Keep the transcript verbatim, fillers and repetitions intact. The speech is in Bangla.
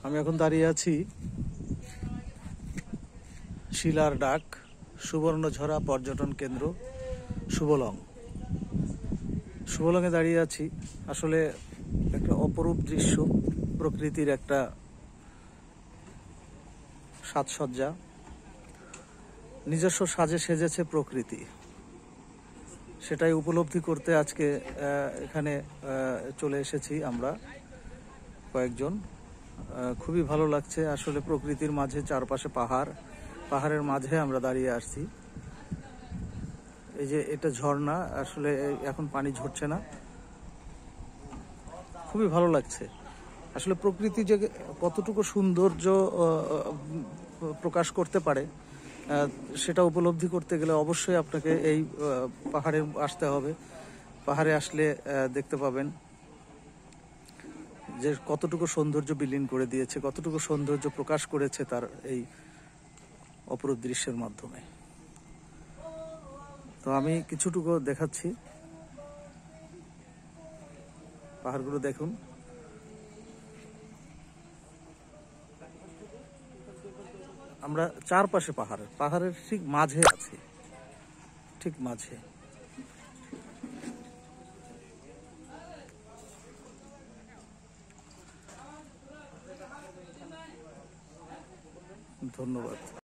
আমি এখন দাঁড়িয়ে আছি শিলার ডাক সুবর্ণঝরা পর্যটন কেন্দ্র সুবলং। সুবলংয়ে দাঁড়িয়ে আছি। আসলে একটা অপরূপ দৃশ্য, প্রকৃতির একটা সাজসজ্জা, নিজস্ব সাজে সেজেছে প্রকৃতি। সেটাই উপলব্ধি করতে আজকে এখানে চলে এসেছি আমরা কয়েকজন। খুবই ভালো লাগছে আসলে, প্রকৃতির মাঝে, চারপাশে পাহাড়, পাহাড়ের মাঝে আমরা দাঁড়িয়ে আসছি। এই যে এটা ঝর্ণা, আসলে এখন পানি ঝরছে না। খুবই ভালো লাগছে আসলে। প্রকৃতি যে কতটুকু সৌন্দর্য প্রকাশ করতে পারে সেটা উপলব্ধি করতে গেলে অবশ্যই আপনাকে এই পাহাড়ে আসতে হবে। পাহাড়ে আসলে দেখতে পাবেন যে কতটুকু সৌন্দর্য বিলীন করে দিয়েছে, কতটুকু সৌন্দর্য প্রকাশ করেছে তার এই অপরূপ দৃশ্যের মাধ্যমে। তো আমি কিছুটুকু দেখাচ্ছি, পাহাড়গুলো দেখুন। আমরা চারপাশে পাহাড়, পাহাড়ের ঠিক মাঝে আছি, ঠিক মাঝে। ধন্যবাদ।